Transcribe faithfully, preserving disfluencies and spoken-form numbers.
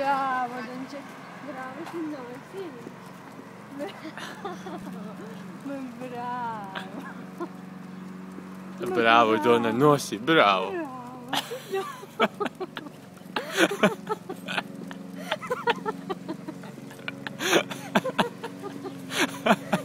Bravo, Don Jack. Bravo, signore, sì. Bravo. Bravo, donna Nossi, bravo. Bravo.